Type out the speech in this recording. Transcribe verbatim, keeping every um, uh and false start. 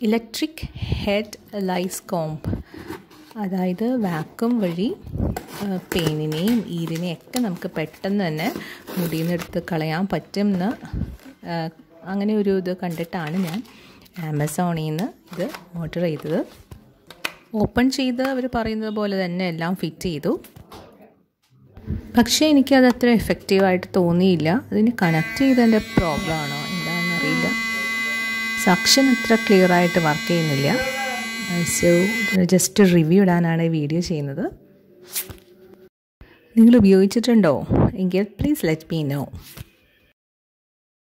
Electric head lice comb, അതായത് vacuum വഴി പെയിനിനെയും ഈരിനെയും ഒക്കെ നമുക്ക് പെട്ടെന്ന് തന്നെ മുടിയിൽ നിന്ന് എടുത്ത് കളയാൻ പറ്റുമെന്ന് അങ്ങനെ ഒരു ഇത് കണ്ടിട്ടാണ് ഞാൻ ആമസോണിൽ നിന്ന് ഇത് ഓർഡർ ചെയ്തത്. ഓപ്പൺ ചെയ്ത് അവർ പറയുന്നത് പോലെ തന്നെ എല്ലാം ഫിറ്റ് ചെയ്തു. പക്ഷേ എനിക്കത് അത്ര എഫക്റ്റീവായിട്ട് തോന്നിയില്ല. അതിന് കണക്ട് ചെയ്തതിൻ്റെ പ്രോബ്ലം ആണോ എന്താണെന്നറിയില്ല. സക്ഷൻ അത്ര ക്ലിയർ ആയിട്ട് വർക്ക് ചെയ്യുന്നില്ല. സോ ജസ്റ്റ് റിവ്യൂ ഇടാനാണ് ഈ വീഡിയോ ചെയ്യുന്നത്. നിങ്ങൾ ഉപയോഗിച്ചിട്ടുണ്ടോ എങ്കിൽ പ്ലീസ് ലെറ്റ് മീ നോ.